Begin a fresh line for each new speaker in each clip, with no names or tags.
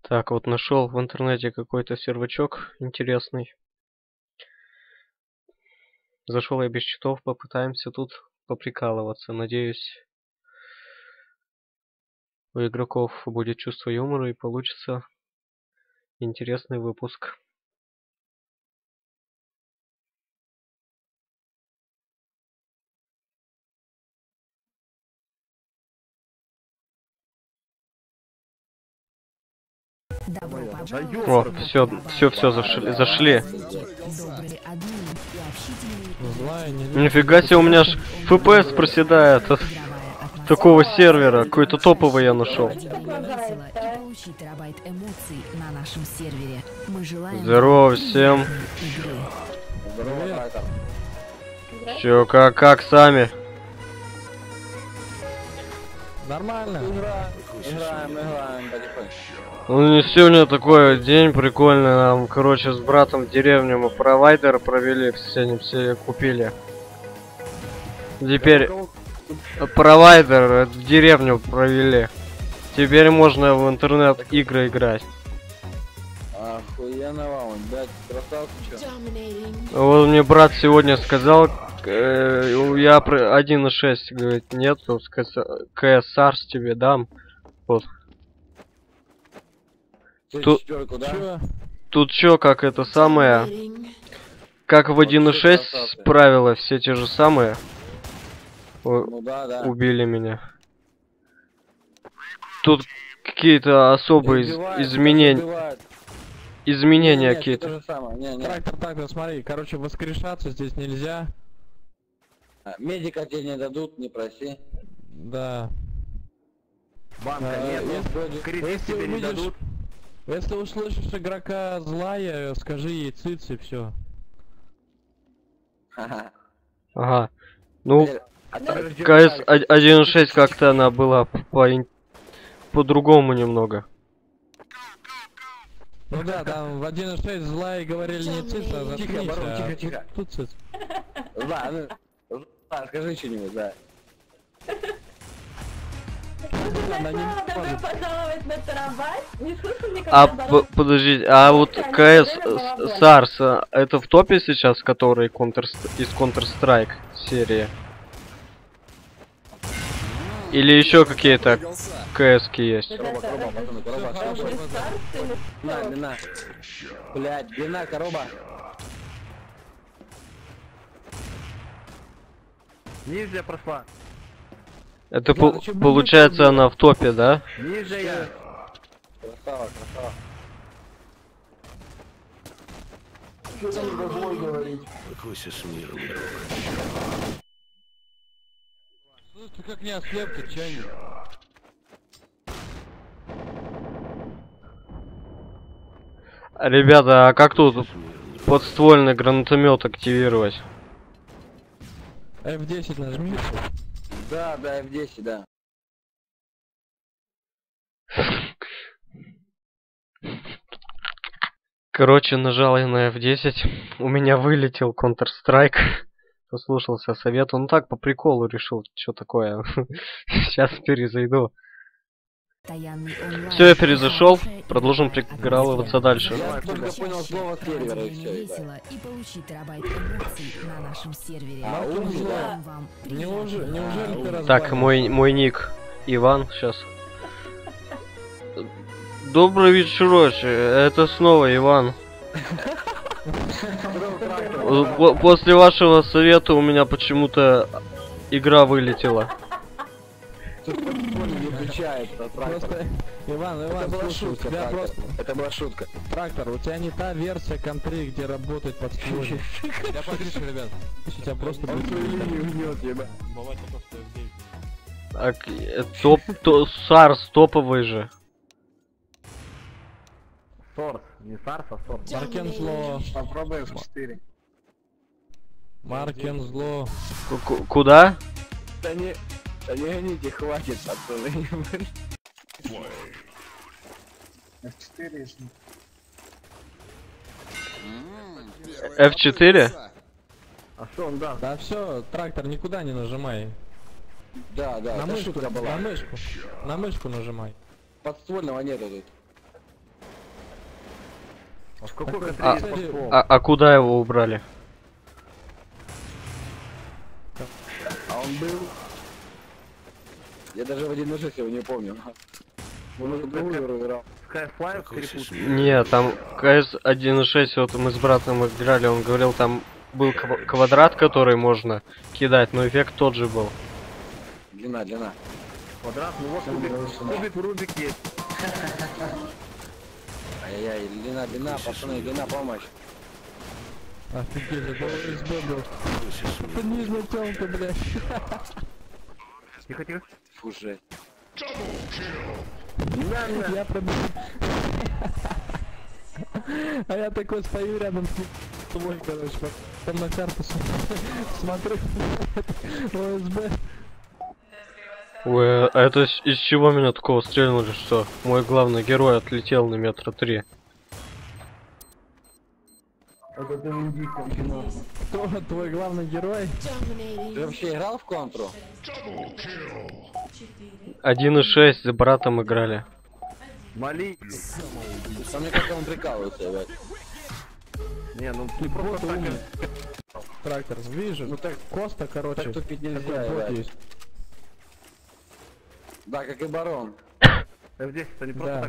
Так, вот нашел в интернете какой-то сервачок интересный. Зашел я без счетов, попытаемся тут поприкалываться. Надеюсь, у игроков будет чувство юмора и получится интересный выпуск. О, все зашли. Нифига себе, у меня ж FPS проседает от такого сервера. Какой-то топовый я нашел. Здорово всем. Чё, как сами?
Нормально. Играем потихоньку.
Ну, сегодня такой день прикольный. Нам, короче, с братом в деревню мы провайдер провели, все купили. Теперь провайдер в деревню провели. Теперь можно в интернет игры играть.
Охуенно вам, блядь, красавцы, чё?
Вот мне брат сегодня сказал, я 1.6, говорит, нет, КСАРС тебе дам. Вот. Тут чё, как это самое, как в 1.6 правила все те же самые.
Ну, да.
Убили меня. Тут какие-то особые изменения какие-то.
Трактор, смотри, короче, воскрешаться здесь нельзя. Медика тебе не дадут, не проси. Да.
Банка нет, крит тебе не дадут.
Если услышишь игрока злая, скажи ей циц и все.
Ага. Ну, КС 1.6 как-то она была по-другому немного.
Ну да, там в 1.6 злая говорили не циц, а заткнись,
Тихо.
Тут циц.
Зла, скажи что-нибудь, да.
Добро пожаловать на Тарабай. Не слышал
А
никогда.
подождите, а вот КС САРС это в топе сейчас, который из Counter-Strike серии? Или еще какие-то КСки есть?
На. Блядь, длина, короба. Ниже прошла.
Это получается она в топе, да?
Ниже я.
Красава.
Что там разговор говорить?
Ты как не ослеп, ты чайник.
Ребята, а как тут подствольный гранатомет активировать?
F10 нажми.
Да, F10, да.
Короче, нажал я на F10, у меня вылетел Counter-Strike, послушался совета, ну так по приколу решил, что такое, сейчас перезайду. Все, я перезашел, продолжим прикалываться дальше.
Я только понял слово сервера и все.
Неужели ты
Так, мой ник Иван, сейчас. Добрый вечерочек, это снова Иван. После вашего совета у меня почему-то игра вылетела.
Не включает,
Просто, Иван, слушай, у тебя просто...
Это была шутка.
Трактор, у тебя не та версия контры, где работает подствольник. Я подпишу, ребят. У тебя просто будет...
САРС топовый же.
Сорс, не Сарс, а Сорс.
Маркен зло.
Попробуем в 4.
Маркен зло.
Куда?
Да не гоните, хватит, пацаны. F4
F4?
А что он даст?
Да все, трактор, никуда не нажимай.
Да,
На
это
мышку,
шутка была.
на мышку нажимай.
Подствольного нету тут. А в какой
А,
К3 пошел?
а куда его убрали?
А он был... Я даже в 1.6 его не помню. Он уже другую игру играл.
Skyfly перепутал.
Не, там КС 1.6, вот мы с братом играли, он говорил, там был квадрат, который можно кидать, но эффект тот же был.
Длина.
Квадрат, ну вот кубик, Рубик есть.
Ай-яй-яй, длина, пацаны, длина, помощь.
Офигеть, это ОСБ был. Это нижняя тёмка, блядь.
Тихо.
Фу, жесть.
Я пробил. А я такой стою рядом с тобой, короче, потом на карту смотрю. ОСБ.
Ой, а это из чего меня такого стрельнули, что мой главный герой отлетел на метра 3?
Кто твой главный герой?
Ты вообще играл в контру?
1.6 с братом играли.
Мали.
Там мне как-то он прикалывается, блядь.
Не, ну
Ты
ты просто
бот
так...
умный. Трактор, видишь?
Ну так,
Коста, короче.
так тупить
такой
нельзя,
бот
блядь.
есть.
Да, как и барон.
F10 это не просто
Да.
так.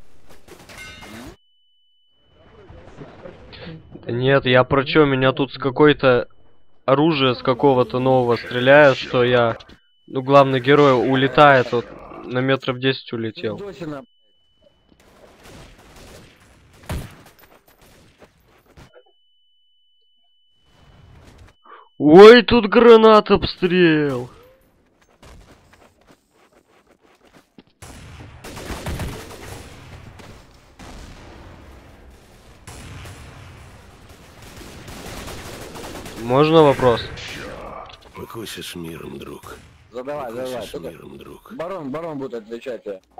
Да нет, я про чё, меня тут с какой-то оружие с какого-то нового стреляют, что я... Ну, главный герой улетает, вот на метров 10 улетел.
Досина.
Ой, тут гранат обстрел! Можно вопрос?
Покойся с миром, друг.
Задавай.
Покойся с
Только
миром, друг.
барон будет отвечать.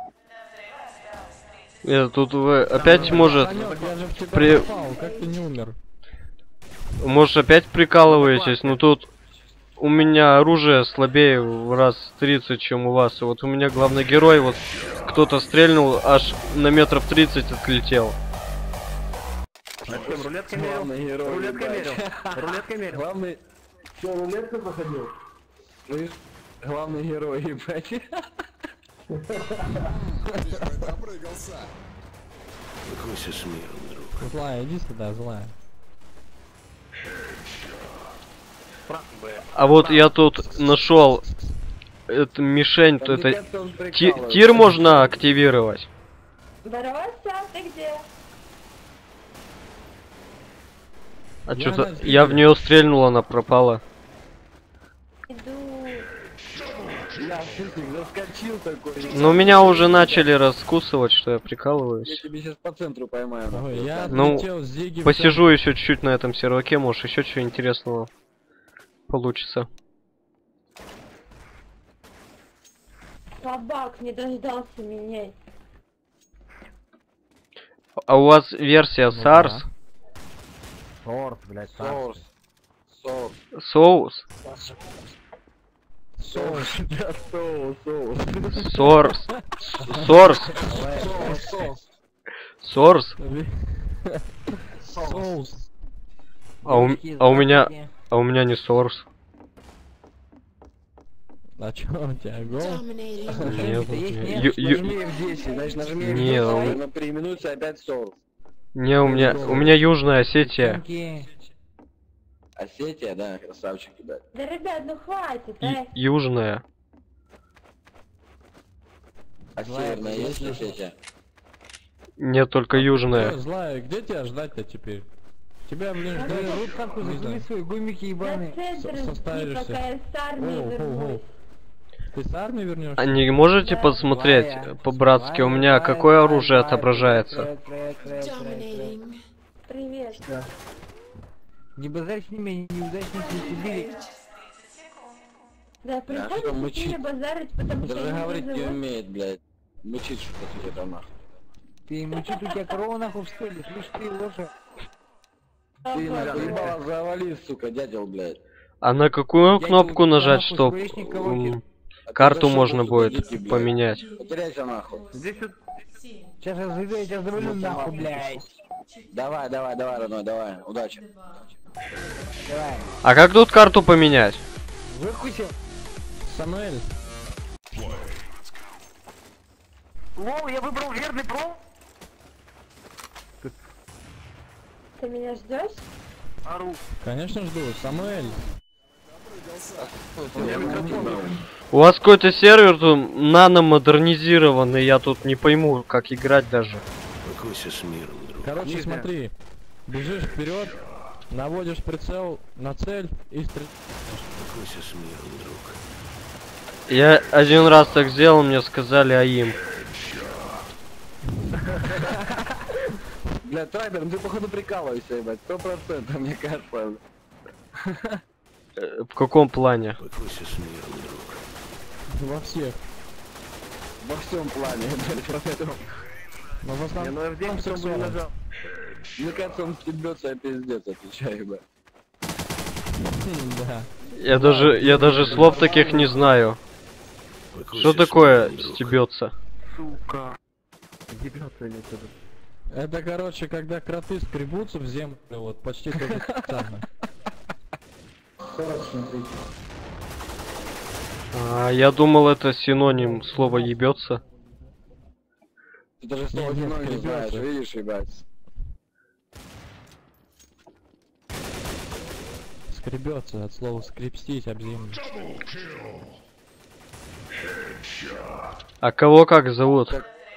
Тут вы опять, может,
Санёк, я же в тебя
при-
попал, как ты не умер?
может опять прикалываетесь, но тут у меня оружие слабее в раз 30, чем у вас. И вот у меня главный герой, вот кто-то стрельнул, аж на метров 30 отлетел.
А чем, рулеткой мерил?
Главный герой,
Рулеткой
ебать.
мерил. Рулеткой мерил.
Главный... Что, рулетку проходил? Слышь, главный герой, ебать.
Покойся с миром, друг.
Злая, иди сюда, злая.
А вот я тут нашел эту мишень, то
Там мне
это
кажется, он прикалывается.
тир можно активировать.
Здорово, Сам, ты где?
А
Я
что-то
на
я в нее стрельнул, она пропала.
Иду.
Я шутник, заскочил такой.
Но меня уже начали раскусывать, что я прикалываюсь.
Я тебе сейчас по центру поймаю.
Ой, я
Ну,
отлетел с Зиги в
Посижу еще чуть-чуть на этом серваке, может еще чего интересного получится.
Собак не дождался меня.
А у вас версия
Ну
SARS?
да.
Сорс, блядь,
Соус. Соус.
Соус?
Соус. Да, соус.
Сорс? Сорс? Сорс?
Соус.
А у меня не сорс.
А чё у тебя, гол?
Нет,
Нажми F10, значит нажми
Не,
F10,
он-
но переименуется опять соус.
не, у меня Южная Осетия.
Осетия, да, красавчик, ребят.
Да, ребят, ну хватит, а?
Южная.
А северная есть Осетия?
Нет, только Южная.
Чё, злая, где тебя ждать-то теперь? Тебя, блин, ждали рубку, не знаю.
свои гумики
На центр идти,
составишься.
пока я с армии
Оу, оу, оу.
вернусь.
Ты с армии вернешься?
А не можете посмотреть по-братски, у меня какое оружие отображается?
Привет.
Не базарь с ними, неудачники убили.
Да,
что,
приходите
мычит?
сильно базарить, потому что
Даже
я
говорить не
вызову.
умеет, блядь. Мычит что-то тебе там нахуй.
Ты мучит, у тебя корова нахуй в столе, слышь ты, лоша.
Ты нахуй ебало завали, сука, дядел, блядь.
А на какую кнопку нажать, чтоб
А ты
карту
зашел
можно
сюда,
будет
дети, блядь.
поменять?
Потеряйся нахуй.
Здесь вот
Сейчас я зайду, я тебя завалю нахуй, блядь.
Давай, давай, давай, родной, давай. Удачи.
Давай.
А как тут карту поменять?
Выкуси.
Самуэль,
Воу, я выбрал верный пром.
Ты меня ждешь?
Ору.
конечно жду. Самуэль,
У вас какой-то сервер тут нано-модернизированный, я тут не пойму, как играть даже.
Покойся с миром, друг.
короче,
Нельзя.
смотри. Бежишь вперед, наводишь прицел на цель и стреляешь.
Покойся с миром, друг.
Я один раз так сделал, мне сказали АИМ.
Бля, Трайбер, ну ты походу прикалываешься, ебать. 100%, мне кажется.
В каком плане?
Покойся с миром, друг.
Во всех.
Во всем плане, блядь.
Но в
Я
основном
на F9 потом бы
сексуально.
нажал.
Мне кажется, он стебется, а пиздец, отвечаю, ебать.
Да.
Я даже слов таких не знаю.
Покойся
Что
с
такое
миром, друг.
стебется?
Сука. Ебется или что-то.
Это, короче, когда кроты скребутся в землю, вот почти то же самое.
Я думал, это синоним слова ебется.
Ты даже слово
Нет,
кино не
скребется.
знаешь, видишь, ебать.
Скребется от слова скрепстить об землю.
А кого как зовут?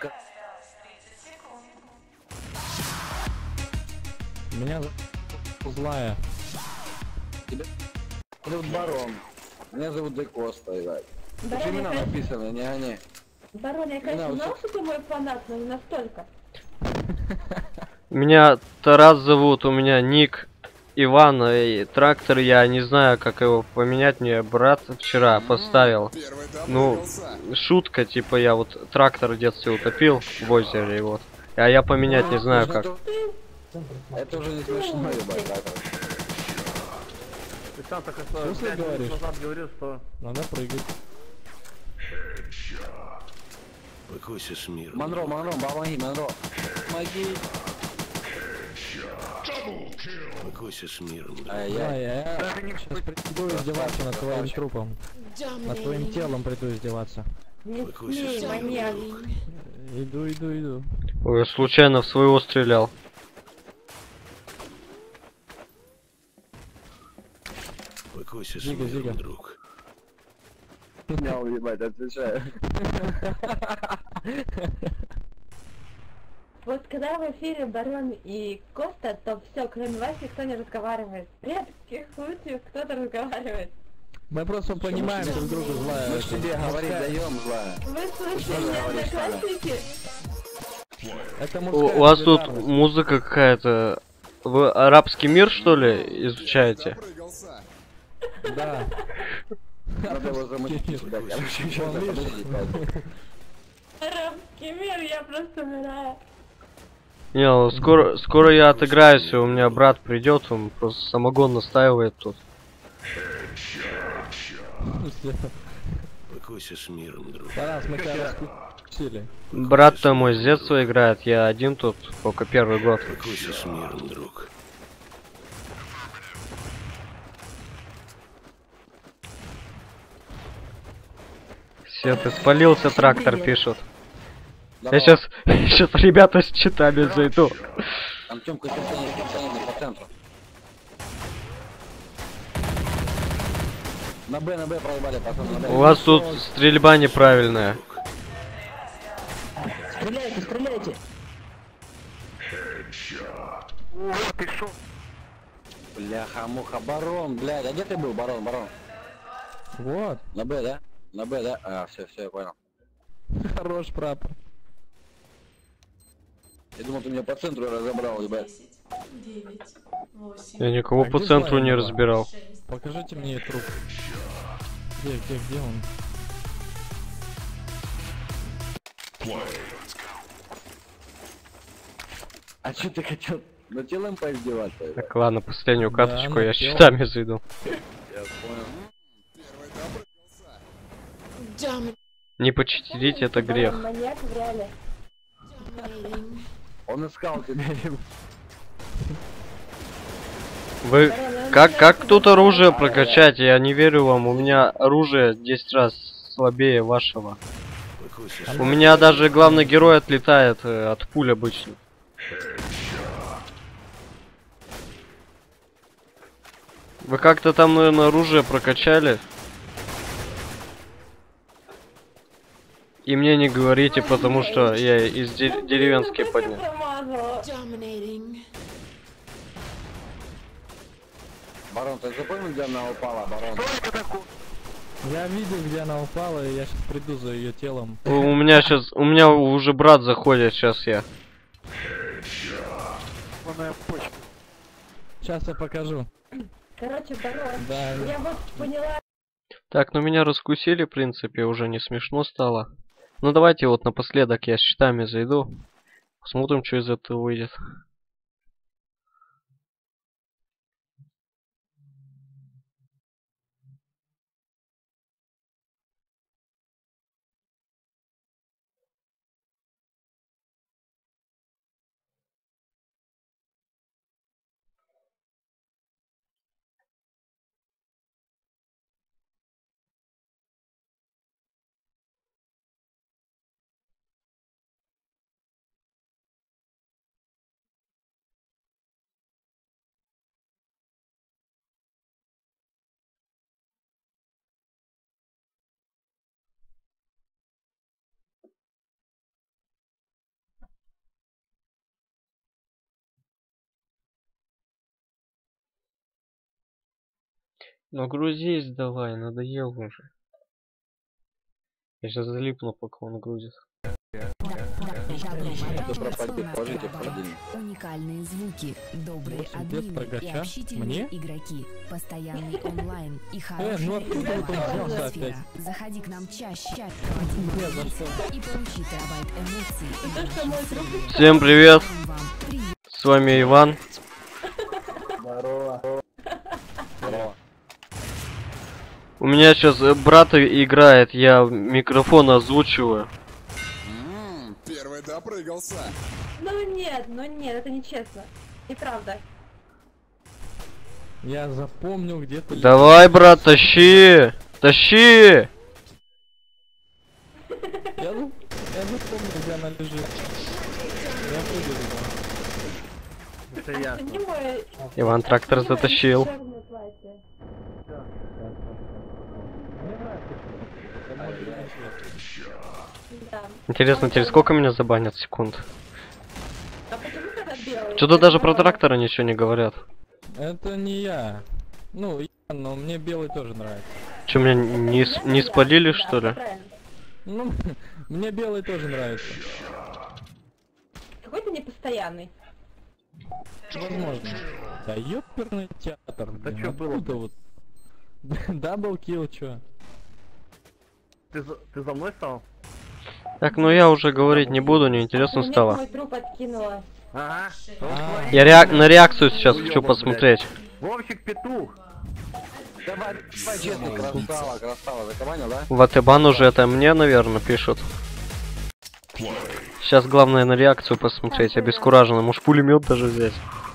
Меня злая.
Зовут Барон. Меня зовут Декоста, ебать.
Барон,
Почему
я,
имена
конечно,
написаны, не гони.
Барон, я, конечно, знал, что ты мой фанат, но не настолько.
Меня Тарас зовут, у меня ник Иван, и трактор, я не знаю, как его поменять, мне брат вчера поставил. Ну, шутка, типа я вот трактор в детстве утопил в озере, и вот. А я поменять не знаю как.
Это уже не смешно, ебать, так.
Ты сам только
Что
что
ты
5
говоришь?
минут назад говорил, что...
Надо прыгать.
Покойся с миром.
Монро, Монро, помоги, Монро. Помоги.
Покойся с миром, друг.
Ай-яй.
Я сейчас приду издеваться над твоим трупом. Над твоим телом приду издеваться.
Не
Покойся с
смей,
миром,
маньяк.
друг.
Иду.
Ой, я случайно в своего стрелял.
Покойся с
Зига,
миром,
Зига.
друг.
Мяу, ебать, отвечаю.
Вот когда в эфире Барон и Коста, то все, кроме вас никто не разговаривает. В редких случаях кто-то разговаривает.
Мы просто понимаем друг друга злая.
Мы ж тебе говорить даем, злая.
Вы слышите меня, одноклассники?
Это
У вас тут музыка какая-то. Вы арабский мир, что ли, изучаете?
Да.
Надо его замутить, блядь. Короче, еще
Вон,
раз,
видишь?
подожди, блядь.
Арабский мир, я просто умираю.
Не, ну, скоро я отыграюсь, и у меня брат придет, он просто самогон настаивает тут.
Покойся с миром, друг.
Тарас, мы тебя раскусили.
Брат-то мой с детства играет, я один тут, только первый год.
Покойся с миром, друг.
Все, ты спалился, трактор пишут. Я
Давай.
сейчас ребята с читами зайду.
Там Тёмка специалист по центру. На Б проебали, пацаны, на Б.
У вас тут стрельба неправильная.
Стреляйте, стреляйте.
О, ты шо?
Бляха-муха, Барон, блядь, а где ты был, Барон?
Вот.
На Б, да? На Б, да? А, все, я понял.
Хорош прапор.
Я думал, ты меня по центру разобрал, ебать.
Я никого
А
по
где
центру
Славя
не
была?
разбирал.
Покажите мне труп. Где он?
А что ты хотел? На телом поиздеваться, ебать?
Так, ладно, последнюю
Да,
карточку я с
начал.
читами зайду.
Я понял.
Не почитерить это грех.
Барон маньяк в реале.
Он искал тебя.
Вы как тут оружие прокачать? Я не верю вам. У меня оружие 10 раз слабее вашего. У меня даже главный герой отлетает от пуль обычно. Вы как-то там, наверное, оружие прокачали? И мне не говорите, потому что я из деревенской поднял.
Барон, ты запомнил, где она упала, Барон?
Я видел, где она упала, и я сейчас приду за ее телом.
У меня уже брат заходит, сейчас я.
Сейчас я покажу.
Короче, Барон,
Да.
я вот поняла.
Так, ну меня раскусили, в принципе, уже не смешно стало. Ну давайте вот напоследок я с щитами зайду. Посмотрим, что из этого выйдет. Ну грузись давай, надоел уже. Я сейчас залипну, пока он грузит.
Уникальные звуки, добрые
8 лет
админы и
торгача?
общительные
Мне?
игроки, постоянный онлайн и
ну
хорошая
откуда
игровая
он взялся
атмосфера.
опять?
Заходи к нам чаще, проводи
за что?
и получи терабайт эмоций.
То, что мой друг
Всем привет!
Вам привет.
С вами Иван.
Здорово. Здорово.
У меня сейчас брат играет, я микрофон озвучиваю.
Первый допрыгался.
Ну нет, это нечестно. Неправда.
Я запомнил где-то.
Давай, брат, тащи! Тащи!
Я запомнил, где она лежит. Я выделил.
Это ясно.
Не мой...
Иван трактор
не мое
затащил.
черное платье. Да.
Интересно, через сколько меня забанят секунд?
А почему тогда белый?
Что-то даже про трактора ничего не говорят.
Это не я. Ну, но мне белый тоже нравится.
Что, меня не спалили,
Да,
что ли?
правильно.
Ну, мне белый тоже нравится.
Какой-то непостоянный.
Возможно. Да ёперный театр.
Да чё было,
откуда вот? Даблкил, чё?
Ты за мной стал?
Так, ну я уже говорить не буду, неинтересно
Мне
стало.
мой труп откинула.
Ага.
Я на реакцию сейчас хочу посмотреть.
Вовчик петух.
Давай, честно, красава, закоманил, да?
Ватебан уже это мне, наверное, пишут. Сейчас главное на реакцию посмотреть, обескураженно. Может пулемет даже взять.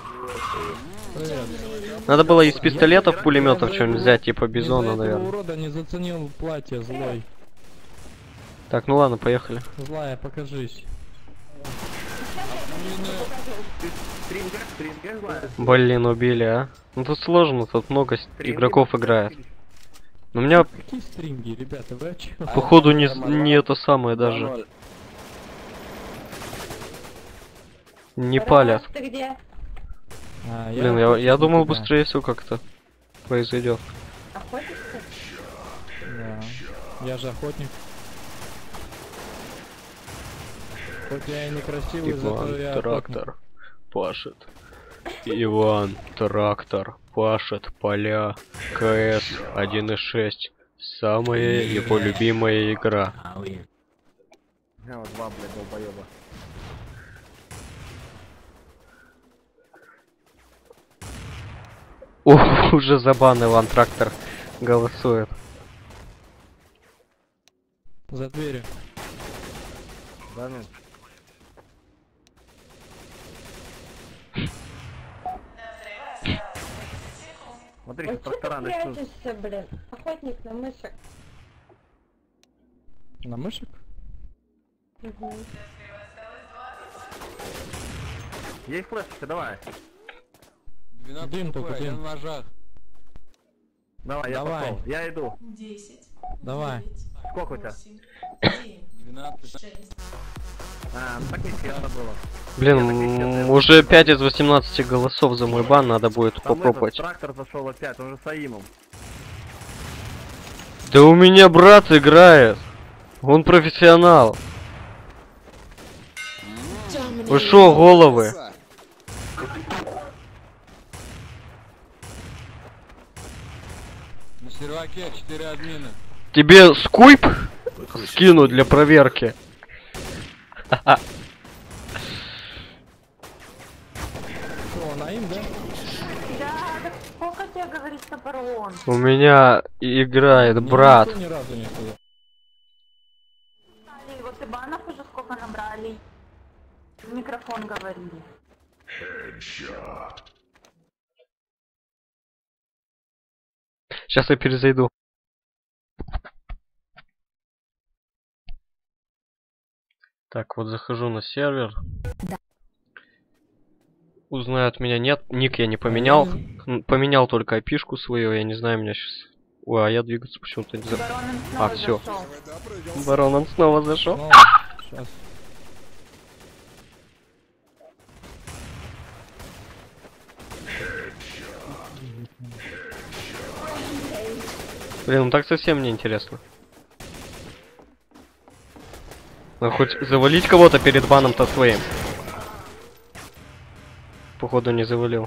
Надо было из пистолетов пулеметов что-нибудь взять, типа бизона,
Из-за этого
наверное.
урода не заценил платье злой.
Так, ну ладно, поехали.
Злая, покажись.
Стрингер знаешь?
Блин, убили, а. Ну тут сложно, тут много игроков играет. Но у меня,
Какие стринги, ребята, вы о чём?
походу, не это самое даже.
2:0.
Не палят.
Рас, ты где?
А,
Блин, я думал, быстрее все как-то произойдет.
Охотишься?
Да. Я же охотник. Хоть я и некрасивый, зато я
Иван трактор пашет. Иван трактор пашет поля. КС 1.6. Самая его любимая игра.
Я вот два, блядь, долбоеба.
Ух, уже за бан Иван трактор голосует.
за дверью.
Да ну. Смотри,
Ой,
сейчас
чё ты
трактора начнут.
прячешься, блин? Охотник на мышек.
На мышек?
Угу.
Есть флешечка, давай.
12
Дым только,
ТП, я
дым.
на ножах.
Давай, я
Давай.
пошел. Я иду.
10,
Давай.
9,
Сколько у тебя?
8, 7,
12.
6.
А, ну так нечестно было.
Блин, уже 5 из 18 голосов за мой бан, надо будет
Там
попробовать.
этот трактор зашел опять, он же Саимом.
Да у меня брат играет. Он профессионал. Вы шо, головы?
На серваке 4 админа.
Тебе скуйп скину для проверки.
Что, на им, да?
Да, так сколько тебе говорит, что барон?
У меня играет
Не,
брат.
никто ни разу не сказал.
Вот и банов уже сколько набрали. В микрофон говорили.
Сейчас я перезайду. Так, вот захожу на сервер. Узнают меня, нет, ник я не поменял. Поменял только IP-шку свою, я не знаю, меня сейчас... Ой, а я двигаться почему-то не знаю.
Барон
А,
снова
все.
зашел.
Первый допрыгался.
Барон, он снова зашел.
Ну, сейчас.
Блин, ну так совсем не интересно. Ну хоть завалить кого-то перед баном-то своим. Походу не завалил.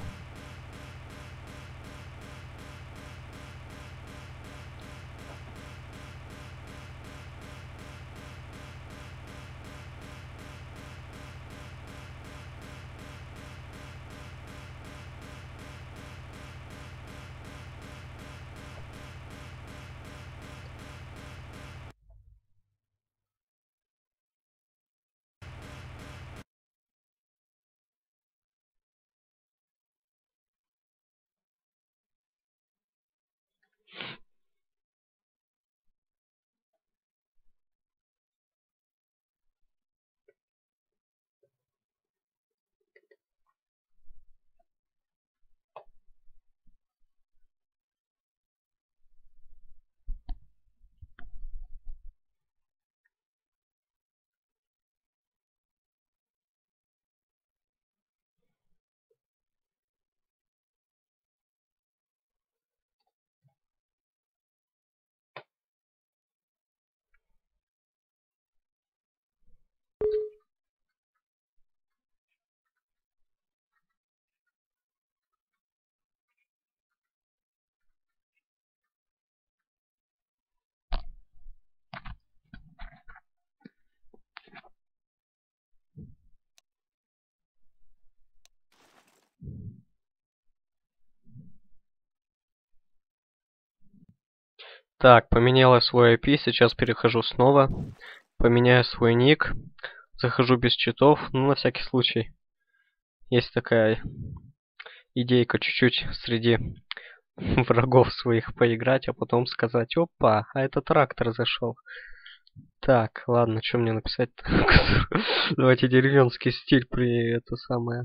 Так, поменяла свой IP, сейчас перехожу снова. Поменяю свой ник. Захожу без читов, ну на всякий случай. Есть такая идейка чуть-чуть среди врагов своих поиграть, а потом сказать: опа, а этот трактор зашел. Так, ладно, что мне написать-то? Давайте деревенский стиль при это самое.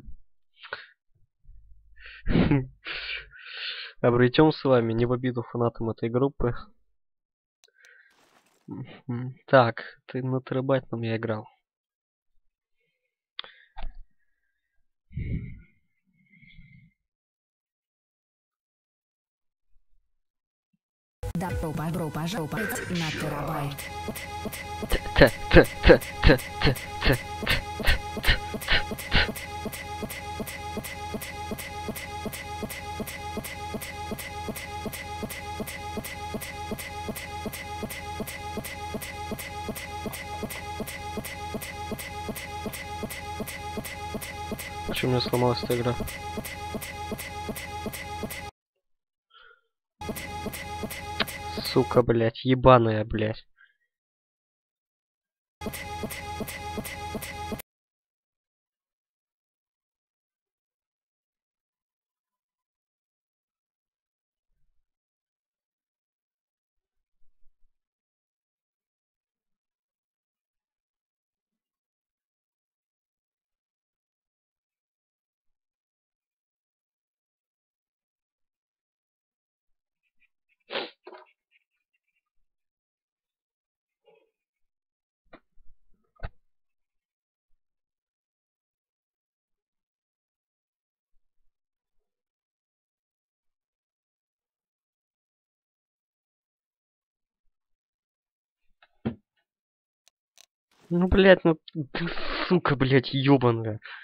Обретем с вами, не в обиду фанатам этой группы. Так, ты на терабайтном я играл.
Добро пожаловать на терабайт.
Почему у меня сломалась эта игра? Сука, блять, ебаная, блять. Ну, блядь, ну ты, сука, блядь, ёбаная.